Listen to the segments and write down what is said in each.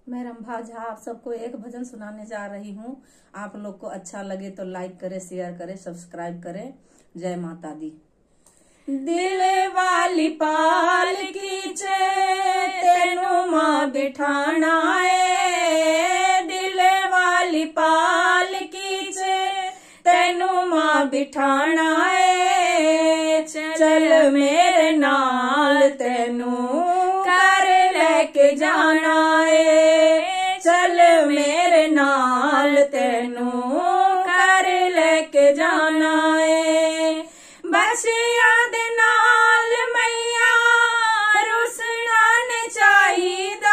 मैं रंभा झा आप सबको एक भजन सुनाने जा रही हूँ। आप लोग को अच्छा लगे तो लाइक करें, शेयर करें, सब्सक्राइब करें। जय माता दी। दिल वाली पाल खींचे तेनू मां बिठाना है। दिल वाली पाल खींचे तेनू मां बिठाना है। चल मेरे नाल तेनू कर लेके जाना है। चल मेरे नाल तेनू कर लेके जाना है। बसिया दे नाल मैया रुसना ने चाहिदा।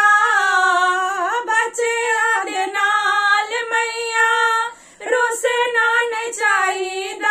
बसिया दे नाल मैया रुसना ने चाहिदा।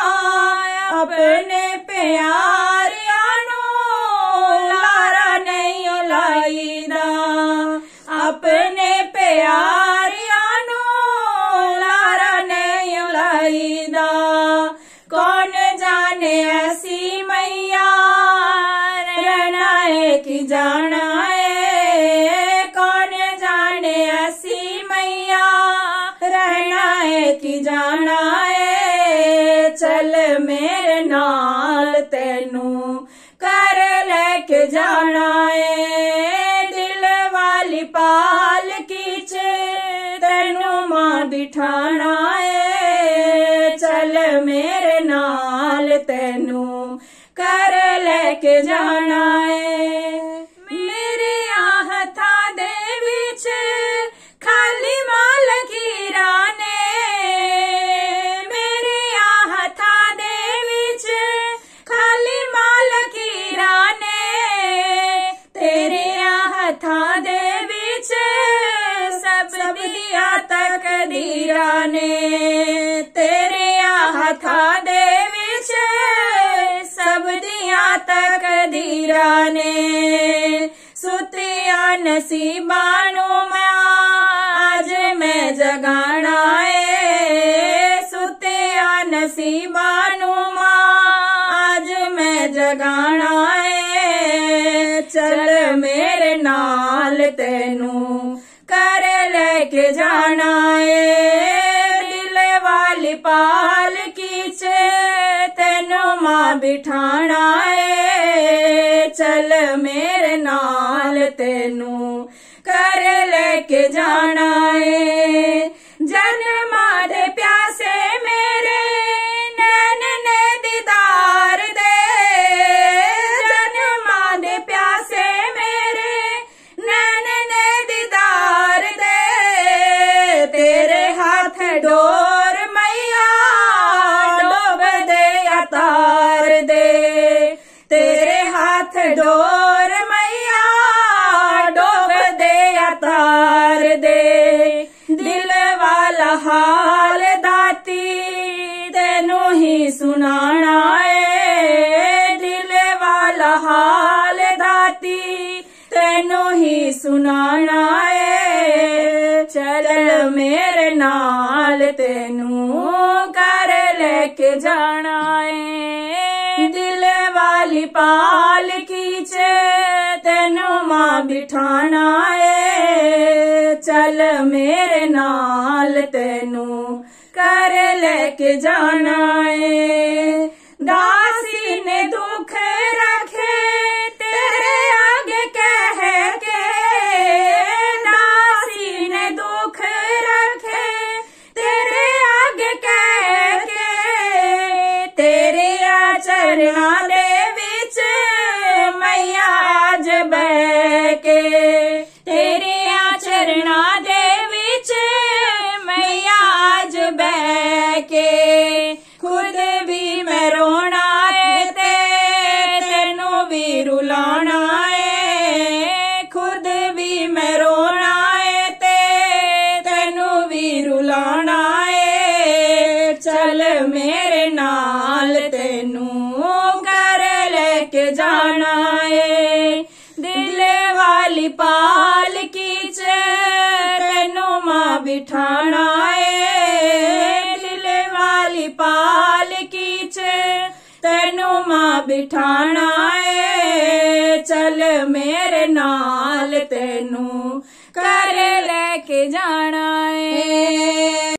अपने प्यारिया नू लारा नहीं लाईदा। अपने प्यारिया नू लारा नहीं लाईदा। कौन जाने ऐसी मैया रहना है कि जाना है। कौन जाने ऐसी मैया रहना है कि जाना है। चल मेरे नाल तेनू कर लेके जाना है। दिल वाली पाल खींचे तेनू मां बिठाना है। चल मेरे नाल तेनू कर लेके जाना है। मेरे आहथा दे विच खाली मां लकीरा ने। मेरे आहथा दे विच खाली मां लकीरा ने। तेरे आहथा दे विच सब दिया तकदीरा ने। तेरे आहथा दे विच सब दिया तकदीरा ने। सुतिया नसीबा नू आज मैं जगाना है। सुतिया नसीबा नू आज मैं जगाना है। चल मेरे नाल तेनू कर लेके जाना है। दिल वाली पाल खींचे तेनू मां बिठाना है। चल मेरे नाल तेनू कर लेके जाना है। जन्मा दे प्यासे मेरे नैन ने दीदार दे। जन्मा दे प्यासे मेरे नैन ने दीदार दे। तेरे हाथ डोर मैया डोब दे या तार दे। तेरे हाथ डोर मैया डोब दे या तार दे। दिल वाला हाल दाती तेनू ही सुनाना है। दिल वाला हाल दाती तेनू ही सुनाना है। चल मेरे नाल तेनू कर लेके जाना है। दिल वाली पाल खींचे तेनू मां बिठाना है। चल मेरे नाल तेनू कर लेके जाना है। दासी ने दुख रखे तेरे आगे कह के। दासी ने दुख रखे तेरे आगे कह के। तेरे आचरणा दे विच मैया आज बह के। तेरे आचरणा दे विच मैया आज बह के। खुद भी मैं रोना है तेनू भी रुलाना है। खुद भी मैं रोना है तेनू भी रुलाना है। चल मेरे नाल तेनू कर लेके जाना है। दिल वाली पाल खींचे तेनू मां बिठाना है। दिल वाली पाल खींचे तेनू मां बिठाना है। चल मेरे नाल तेनू ਘਰ ਲੈ ਕੇ ਜਾਣਾ ਏ।